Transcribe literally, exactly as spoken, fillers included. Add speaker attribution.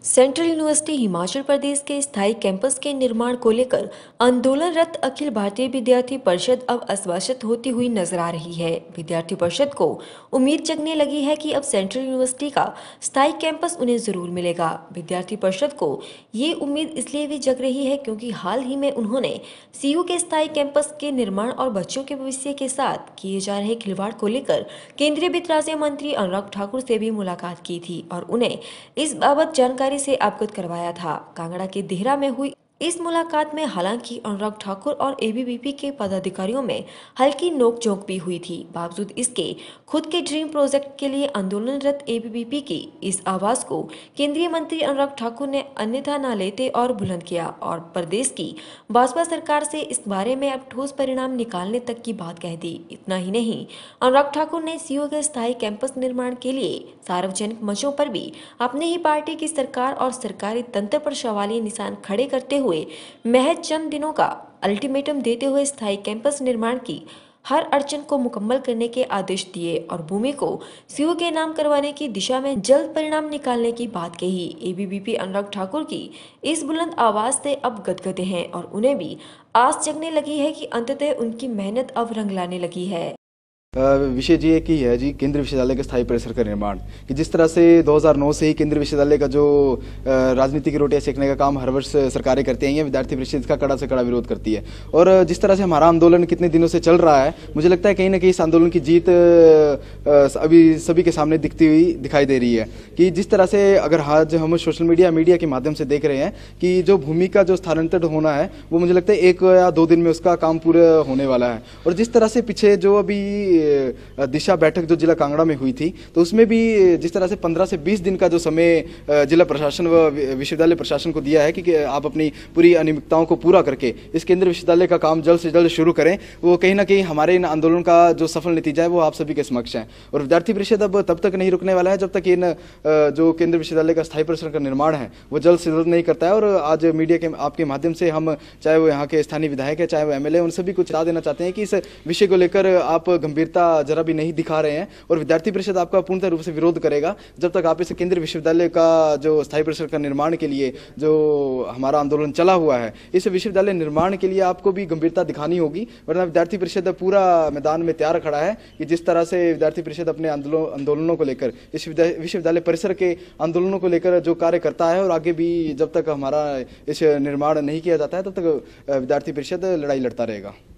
Speaker 1: Central university Himachal Pradesh के स्थायी campus के निर्माण को लेकर आंदोलनरत अखिल भारतीय विद्यार्थी परिषद अब आश्वस्त होती हुई नजर आ रही है। विद्यार्थी परिषद को उम्मीद जगने लगी है कि अब सेंट्रल यूनिवर्सिटी का स्थायी कैंपस उन्हें जरूर मिलेगा। विद्यार्थी परिषद को ये उम्मीद इसलिए भी जग रही है क्योंकि हाल ही में उन्होंने सीयू के स्थायी कैंपस के निर्माण और बच्चों के भविष्य के साथ किए जा रहे खिलवाड़ को लेकर केंद्रीय वित्त राज्य मंत्री अनुराग ठाकुर से भी मुलाकात की थी और उन्हें इस बाबत जानकारी से अवगत करवाया था। कांगड़ा के देहरा में हुई इस मुलाकात में हालांकि अनुराग ठाकुर और एबीवीपी के पदाधिकारियों में हल्की नोकझोंक भी हुई थी। बावजूद इसके खुद के ड्रीम प्रोजेक्ट के लिए आंदोलनरत एबीवीपी की इस आवाज को केंद्रीय मंत्री अनुराग ठाकुर ने अन्यथा न लेते और बुलंद किया और प्रदेश की भाजपा सरकार से इस बारे में अब ठोस परिणाम निकालने तक की बात कह दी। इतना ही नहीं, अनुराग ठाकुर ने सीयू के स्थायी कैंपस निर्माण के लिए सार्वजनिक मंचों पर भी अपनी ही पार्टी की सरकार और सरकारी तंत्र पर सवालिया निशान खड़े करते हुए महज चंद दिनों का अल्टीमेटम देते हुए स्थायी कैंपस निर्माण की हर अड़चन को मुकम्मल करने के आदेश दिए और भूमि को सीयू के नाम करवाने की दिशा में जल्द परिणाम निकालने की बात कही। एबीवीपी अनुराग ठाकुर की इस बुलंद आवाज से अब गदगदे हैं और उन्हें भी आस जगने लगी है कि अंततः उनकी मेहनत अब रंग लाने लगी है।
Speaker 2: विषय जी एक ही है जी, केंद्रीय विश्वविद्यालय के स्थायी परिसर का निर्माण। कि जिस तरह से दो हज़ार नौ से ही केंद्रीय विश्वविद्यालय का जो राजनीति की रोटियां सेकने का काम हर वर्ष सरकारें करती हैं, विद्यार्थी परिषद इसका कड़ा से कड़ा विरोध करती है। और जिस तरह से हमारा आंदोलन कितने दिनों से चल रहा है, मुझे लगता है कहीं ना कहीं इस आंदोलन की जीत अभी सभी के सामने दिखती हुई दिखाई दे रही है। कि जिस तरह से अगर आज हम सोशल मीडिया मीडिया के माध्यम से देख रहे हैं कि जो भूमि का जो स्थानांतरण होना है वो मुझे लगता है एक या दो दिन में उसका काम पूरा होने वाला है। और जिस तरह से पीछे जो अभी दिशा बैठक जो जिला कांगड़ा में हुई थी, तो उसमें भी जिस तरह से पंद्रह से बीस दिन का जो समय जिला प्रशासन व विश्वविद्यालय प्रशासन को दिया है कि आप अपनी पूरी अनियमितताओं को पूरा करके इस केंद्रीय विश्वविद्यालय का काम जल्द से जल्द शुरू करें, वो कहीं ना कहीं हमारे इन आंदोलन का जो सफल नतीजा है वो आप सभी के समक्ष है। और विद्यार्थी परिषद अब तब तक नहीं रुकने वाला है जब तक इन जो केंद्रीय विश्वविद्यालय का स्थायी परिसर का निर्माण है वो जल्द से जल्द नहीं करता है। और आज मीडिया के आपके माध्यम से हम, चाहे वो यहाँ के स्थानीय विधायक है, चाहे वो एमएलए, उन सभी को चेता देना चाहते हैं कि इस विषय को लेकर आप गंभीरता जरा भी नहीं दिखा रहे हैं। और विद्यार्थी परिषद आपका पूर्णतः रूप से विरोध करेगा जब तक आप इस केंद्रीय विश्वविद्यालय का जो स्थायी परिसर का निर्माण के लिए जो हमारा आंदोलन चला हुआ है, इस विश्वविद्यालय निर्माण के लिए आपको भी गंभीरता दिखानी होगी। वरना विद्यार्थी परिषद पूरा मैदान में तैयार खड़ा है कि जिस तरह से विद्यार्थी परिषद अपने आंदोलनों को लेकर, इस विश्वविद्यालय परिसर के आंदोलनों को लेकर जो कार्य करता है, और आगे भी जब तक हमारा इस निर्माण नहीं किया जाता है तब तक विद्यार्थी परिषद लड़ाई लड़ता रहेगा।